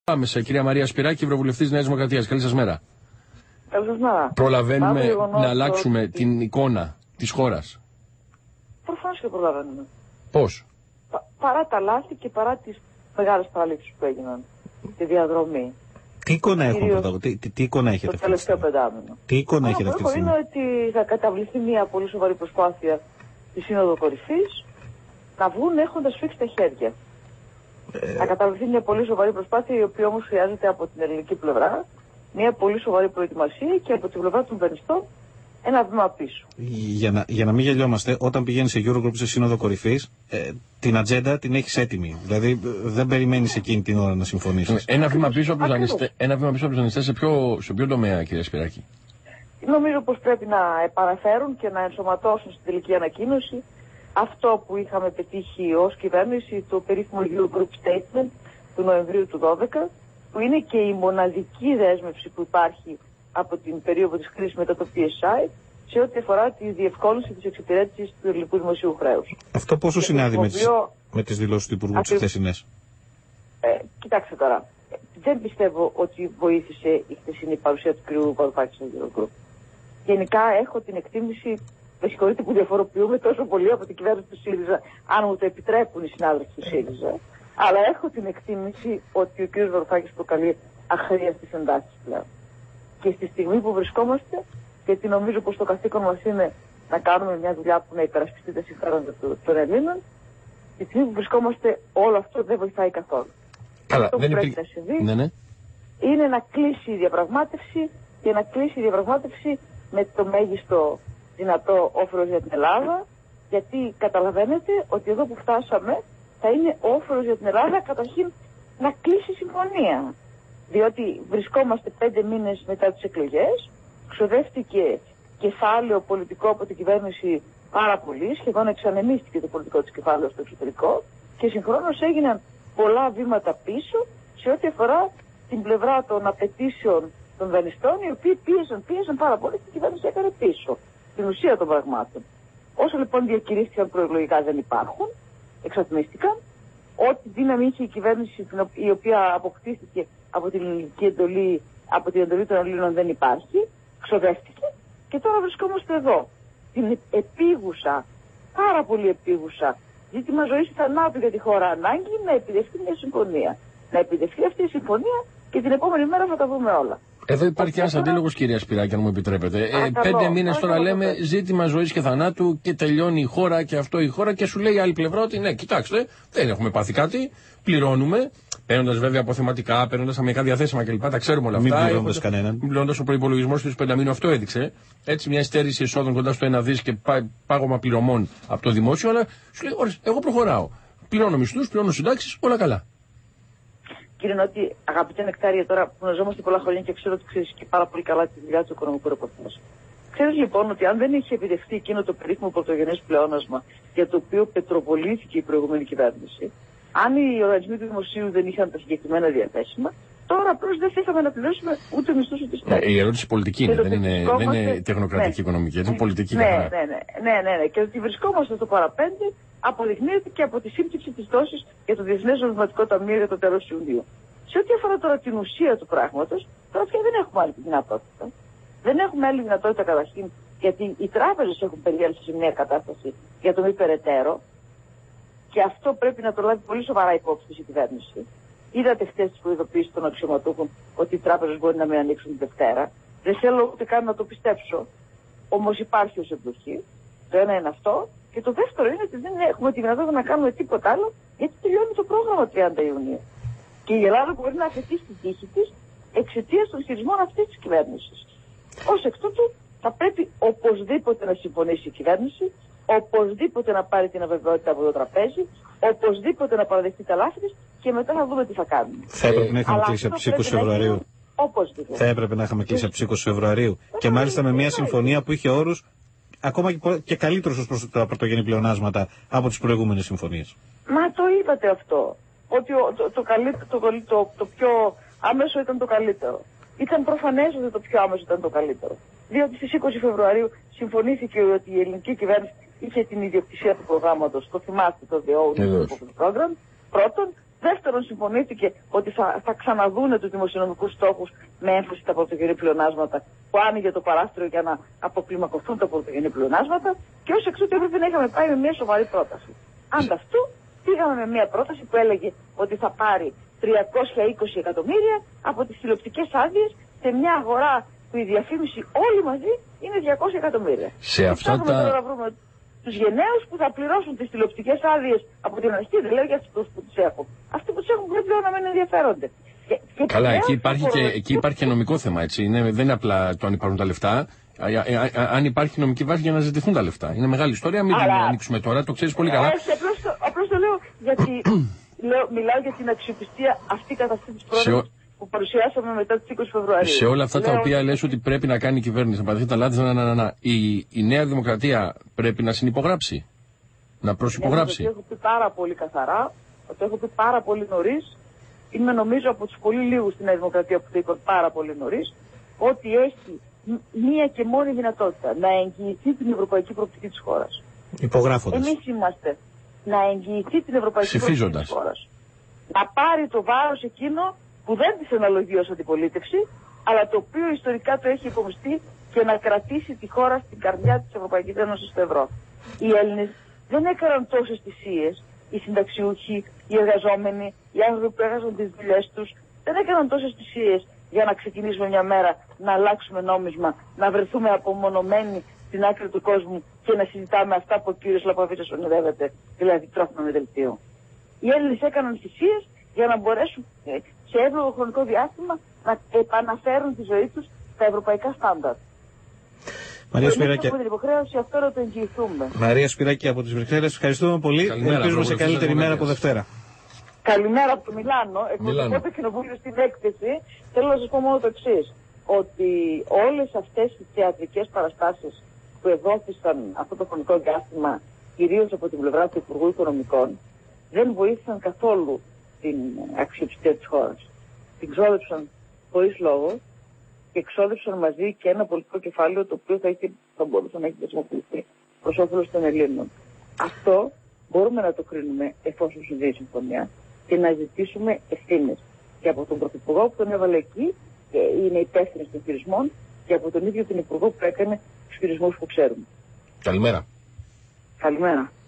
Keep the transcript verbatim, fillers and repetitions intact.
Πάμε σε κυρία Μαρία Σπυράκη, Ευρωβουλευτής Νέας Δημοκρατίας. Καλή σας μέρα. Καλή σας μέρα. Προλαβαίνουμε να αλλάξουμε το... την εικόνα της χώρας? Προφανώς και προλαβαίνουμε. Πώς? Πα, παρά τα λάθη και παρά τις μεγάλες παραλήψεις που έγιναν στη διαδρομή. Τι εικόνα έχουμε από τι, τι, τι εικόνα έχετε αυτή τη στιγμή? Τι εικόνα έχετε αυτή τη στιγμή? Είναι ότι θα καταβληθεί μια πολύ σοβαρή προσπάθεια στη Σύνοδο Κορυφής να βγουν έχοντας φίξει τα χέρια. Ε... Θα καταβληθεί μια πολύ σοβαρή προσπάθεια, η οποία όμως χρειάζεται από την ελληνική πλευρά μια πολύ σοβαρή προετοιμασία και από την πλευρά των δανειστών ένα βήμα πίσω. Για να, για να μην γελιόμαστε, όταν πηγαίνει σε Eurogroup σε Σύνοδο Κορυφής, ε, την ατζέντα την έχεις έτοιμη. Δηλαδή δεν περιμένεις εκείνη την ώρα να συμφωνήσεις. Ένα βήμα πίσω από τους δανειστές, ένα βήμα πίσω από τους δανειστές σε ποιο, σε ποιο τομέα, κύριε Σπυράκη? Νομίζω πως πρέπει να επαναφέρουν και να ενσωματώσουν στην τελική ανακοίνωση αυτό που είχαμε πετύχει ως κυβέρνηση, το περίφημο Eurogroup Statement του Νοεμβρίου του δώδεκα, που είναι και η μοναδική δέσμευση που υπάρχει από την περίοδο της κρίσης μετά το πι ες άι σε ό,τι αφορά τη διευκόλυνση της εξυπηρέτησης του ελληνικού δημοσίου χρέους. Αυτό πόσο συνάδει με τις, με τις δηλώσεις του Υπουργού τις χθεσινές? Ε, κοιτάξτε τώρα, δεν πιστεύω ότι βοήθησε η χθεσινή παρουσία του κ. Βαρουφάκη στο Eurogroup. Γενικά έχω την εκτίμηση, με συγχωρείτε που διαφοροποιούμε τόσο πολύ από την κυβέρνηση του ΣΥΡΙΖΑ, αν μου το επιτρέπουν οι συνάδελφοι του ΣΥΡΙΖΑ, αλλά έχω την εκτίμηση ότι ο κ. Βαρουφάκης προκαλεί αχρίαστες εντάσεις πλέον. Και στη στιγμή που βρισκόμαστε, γιατί νομίζω πως το καθήκον μας είναι να κάνουμε μια δουλειά που να υπερασπιστεί τα συμφέροντα των Ελλήνων, στη στιγμή που βρισκόμαστε όλο αυτό δεν βοηθάει καθόλου. Καλά, αυτό που δεν πρέπει υπή... να συμβεί ναι, ναι. είναι να κλείσει η διαπραγμάτευση και να κλείσει η διαπραγμάτευση με το μέγιστο δυνατό όφελος για την Ελλάδα, γιατί καταλαβαίνετε ότι εδώ που φτάσαμε θα είναι όφελος για την Ελλάδα καταρχήν να κλείσει η συμφωνία. Διότι βρισκόμαστε πέντε μήνες μετά τις εκλογές, ξοδεύτηκε κεφάλαιο πολιτικό από την κυβέρνηση πάρα πολύ, σχεδόν εξανεμίστηκε το πολιτικό της κεφάλαιο στο εξωτερικό και συγχρόνως έγιναν πολλά βήματα πίσω σε ό,τι αφορά την πλευρά των απαιτήσεων των δανειστών, οι οποίοι πίεσαν, πίεσαν πάρα πολύ και η κυβέρνηση έκανε πίσω την ουσία των πραγμάτων. Όσο λοιπόν διακηρύχθηκαν προεκλογικά δεν υπάρχουν, εξατμίστηκαν. Ό,τι δύναμη είχε η κυβέρνηση η οποία αποκτήθηκε από την ελληνική εντολή, από την εντολή των Ελλήνων δεν υπάρχει, ξοδεύτηκε και τώρα βρισκόμαστε εδώ. Την επίγουσα, πάρα πολύ επίγουσα ζήτημα ζωής ή θανάτου για τη χώρα ανάγκη να επιδευτεί μια συμφωνία. Να επιδευτεί αυτή η συμφωνία και την επόμενη μέρα θα τα δούμε όλα. Εδώ υπάρχει και ένας αντίλογος, κυρία Σπυράκη, αν μου επιτρέπετε. Ε, πέντε μήνες τώρα λέμε ζήτημα ζωής και θανάτου και τελειώνει η χώρα και αυτό η χώρα και σου λέει η άλλη πλευρά ότι ναι, κοιτάξτε, δεν έχουμε πάθει κάτι, πληρώνουμε. Παίρνοντας βέβαια αποθεματικά, παίρνοντας αμυντικά διαθέσιμα κλπ. Τα ξέρουμε όλα αυτά. Μην πληρώνοντας κανέναν. Μην πληρώνοντας ο προϋπολογισμός του πενταμήνου, αυτό έδειξε. Έτσι, μια στέρηση εσόδων κοντά στο ένα δις και πάγωμα πληρωμών από το δημόσιο. Αλλά σου λέει, ωραία, εγώ προχωράω. Πληρώνω μισθούς, πληρώνω συντάξεις, όλα καλά. Κύριε Νότι, αγαπητέ Νεκτάρια, τώρα που γνωριζόμαστε πολλά χρόνια και ξέρω ότι ξέρεις και πάρα πολύ καλά τη δουλειά του οικονομικού ρεπορτάζ. Ξέρεις λοιπόν ότι αν δεν είχε επιτευχθεί εκείνο το περίφημο πρωτογενές πλεόνασμα για το οποίο πετροβολήθηκε η προηγούμενη κυβέρνηση, αν οι οργανισμοί του δημοσίου δεν είχαν τα συγκεκριμένα διαθέσιμα, τώρα απλώς δεν θα είχαμε να πληρώσουμε ούτε μισθούς ούτε συντάξεις. Η ερώτηση πολιτική είναι, δεν είναι, δεν είναι τεχνοκρατική, ναι, οικονομική, είναι πολιτική. Ναι, ναι, ναι, ναι, ναι, ναι. Και ότι βρισκόμαστε στο παραπέντε αποδεικνύεται και από τη σύμπτυξη της δόσης για το Διεθνές Νομισματικό Ταμείο για το τέλος Ιουνίου. Σε ό,τι αφορά τώρα την ουσία του πράγματος, τώρα πια δεν έχουμε άλλη δυνατότητα. Δεν έχουμε άλλη δυνατότητα καταρχήν, γιατί οι τράπεζες έχουν περιέλθει σε μια κατάσταση για το μη περαιτέρω. Και αυτό πρέπει να το λάβει πολύ σοβαρά υπόψη της η κυβέρνηση. Είδατε χθες τις προειδοποίησεις των αξιωματούχων ότι οι τράπεζες μπορεί να μην ανοίξουν την Δευτέρα. Δεν θέλω ούτε καν να το πιστέψω. Όμως υπάρχει ως εμπλοκή. Το ένα είναι αυτό. Και το δεύτερο είναι ότι δεν έχουμε τη δυνατότητα να κάνουμε τίποτα άλλο, γιατί τελειώνει το πρόγραμμα τριάντα Ιουνίου. Και η Ελλάδα μπορεί να αφαιτήσει την τύχη της εξαιτίας των χειρισμών αυτής της κυβέρνησης. Ως εκ τούτου θα πρέπει οπωσδήποτε να συμφωνήσει η κυβέρνηση. Οπωσδήποτε να πάρει την αβεβαιότητα από το τραπέζι, οπωσδήποτε να παραδεχτεί τα λάθη της και μετά θα δούμε τι θα κάνουμε. Θα έπρεπε να είχαμε κλείσει από τις είκοσι Φεβρουαρίου. Οπωσδήποτε. Θα έπρεπε να είχαμε κλείσει από τις είκοσι Φεβρουαρίου. Και μάλιστα με μια συμφωνία που είχε όρους ακόμα και καλύτερους ως προς τα πρωτογενή πλεονάσματα από τις προηγούμενες συμφωνίες. Μα το είπατε αυτό. Ότι το, το, το, το, το, το πιο άμεσο ήταν το καλύτερο. Ήταν προφανές ότι το πιο άμεσο ήταν το καλύτερο. Διότι στις είκοσι Φεβρουαρίου συμφωνήθηκε ότι η ελληνική κυβέρνηση είχε την ιδιοκτησία του προγράμματος, το θυμάστε το The Own Program, πρώτον, Δεύτερον, συμφωνήθηκε ότι θα, θα ξαναδούνε τους δημοσιονομικούς στόχους με έμφαση στα πρωτογενή πλεονάσματα, που άνοιγε το παράθυρο για να αποκλιμακωθούν τα πρωτογενή πλεονάσματα, και ως εξ τούτου έπρεπε να είχαμε πάει με μια σοβαρή πρόταση. Ανταυτού, πήγαμε με μια πρόταση που έλεγε ότι θα πάρει τριακόσια είκοσι εκατομμύρια από τις τηλεοπτικές άδειες σε μια αγορά που η διαφήμιση όλοι μαζί είναι διακόσια εκατομμύρια. Σε αυτά τα... τώρα να βρούμε τους γενναίους που θα πληρώσουν τις τηλεοπτικές άδειες από την αρχή, δεν λέω για αυτούς που τις έχουν. Αυτοί που τις έχουν πρέπει πλέον να μην ενδιαφέρονται. Και, και Καλά, εκεί υπάρχει, και, εκεί υπάρχει και νομικό θέμα, έτσι. Είναι, δεν είναι απλά το αν υπάρχουν τα λεφτά. Α, α, α, αν υπάρχει νομική βάση για να ζητηθούν τα λεφτά. Είναι μεγάλη ιστορία, μην την ανοίξουμε τώρα, το ξέρεις πολύ καλά. Απλώς το λέω γιατί λέω, μιλάω για την αξιοπιστία αυτή κατά αυτή της πρότασης που παρουσιάσαμε μετά τις είκοσι Φεβρουαρίου. Σε όλα αυτά λέω... τα οποία λες ότι πρέπει να κάνει η κυβέρνηση, να παραδεχθεί τα λάθη, να, να, να, να. Η, η Νέα Δημοκρατία πρέπει να συνυπογράψει, να προσυπογράψει. Ναι, το έχω πει πάρα πολύ καθαρά, το έχω πει πάρα πολύ νωρίς. Είμαι νομίζω από τους πολύ λίγους στην Νέα Δημοκρατία που το είπαν πάρα πολύ νωρίς, ότι έχει μία και μόνη δυνατότητα να εγγυηθεί την ευρωπαϊκή προοπτική της χώρας. Υπογράφοντας. Εμείς είμαστε να εγγυηθεί την ευρωπαϊκή προοπτική της χώρας. Να πάρει το βάρος εκείνο που δεν της αναλογεί ως αντιπολίτευση, αλλά το οποίο ιστορικά το έχει υπομειστεί, και να κρατήσει τη χώρα στην καρδιά της Ευρωπαϊκής Ένωσης στο ευρώ. Οι Έλληνες δεν έκαναν τόσες θυσίες, οι συνταξιούχοι, οι εργαζόμενοι, οι άνθρωποι που έχασαν τις δουλειές τους, δεν έκαναν τόσες θυσίες για να ξεκινήσουμε μια μέρα να αλλάξουμε νόμισμα, να βρεθούμε απομονωμένοι στην άκρη του κόσμου και να συζητάμε αυτά που ο κύριος Λαπαβίτσας ονειρεύεται, δηλαδή τρόφιμα με δελτίο. Οι Έλληνες έκαναν θυσίες για να μπορέσουν σε εύλογο χρονικό διάστημα να επαναφέρουν τη ζωή τους στα ευρωπαϊκά στάνταρ. Μαρία Σπυράκη. Έχουμε την υποχρέωση αυτό να το εγγυηθούμε. Μαρία Σπυράκη από τις Βρυξέλλες, ευχαριστούμε πολύ. Καλημέρα, ελπίζουμε σε καλύτερη μέρα από Δευτέρα. Καλημέρα από το Μιλάνο. Εκπροσωπώ το Κοινοβούλιο στην έκθεση. Θέλω να σας πω μόνο το εξής. Ότι όλες αυτές οι θεατρικές παραστάσεις που εδόθησαν αυτό το χρονικό διάστημα, κυρίως από την πλευρά του Υπουργού Οικονομικών, δεν βοήθησαν καθόλου την αξιοπιστία της χώρας. Την ξόδεψαν χωρίς λόγο και εξόδεψαν μαζί και ένα πολιτικό κεφάλαιο το οποίο θα, έχει, θα μπορούσε να έχει χρησιμοποιηθεί προς όφελος των Ελλήνων. Αυτό μπορούμε να το κρίνουμε εφόσον συμβεί η συμφωνία και να ζητήσουμε ευθύνες και από τον Πρωθυπουργό που τον έβαλε εκεί και είναι υπεύθυνος των χειρισμών, και από τον ίδιο τον Υπουργό που έκανε τους χειρισμούς που ξέρουμε. Καλημέρα. Καλημέρα.